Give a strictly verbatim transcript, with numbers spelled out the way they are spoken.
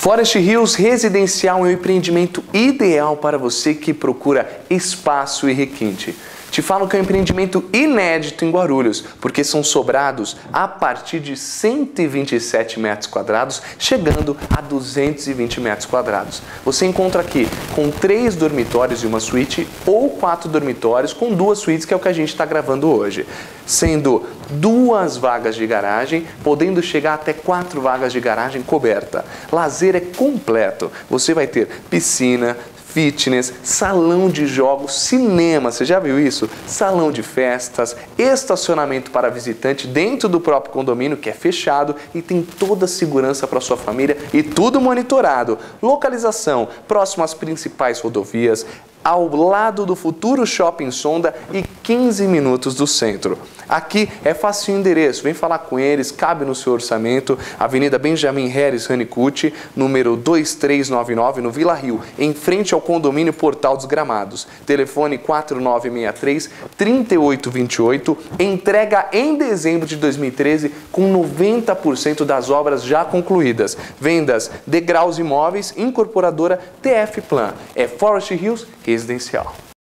Forest Hills Residencial é o empreendimento ideal para você que procura espaço e requinte. Te falo que é um empreendimento inédito em Guarulhos, porque são sobrados a partir de cento e vinte e sete metros quadrados, chegando a duzentos e vinte metros quadrados. Você encontra aqui com três dormitórios e uma suíte, ou quatro dormitórios com duas suítes, que é o que a gente está gravando hoje. Sendo duas vagas de garagem, podendo chegar até quatro vagas de garagem coberta. Lazer é completo. Você vai ter piscina, fitness, salão de jogos, cinema, você já viu isso? Salão de festas, estacionamento para visitante dentro do próprio condomínio, que é fechado e tem toda a segurança para sua família e tudo monitorado. Localização próximo às principais rodovias, ao lado do futuro Shopping Sonda e quinze minutos do centro. Aqui é fácil o endereço, vem falar com eles, cabe no seu orçamento. Avenida Benjamin Harris Honeycutt, número dois três nove nove, no Vila Rio, em frente ao condomínio Portal dos Gramados. Telefone quatro nove seis três, três oito dois oito, entrega em dezembro de dois mil e treze com noventa por cento das obras já concluídas. Vendas Degraus Imóveis, incorporadora T F Plan. É Forest Hills Residencial.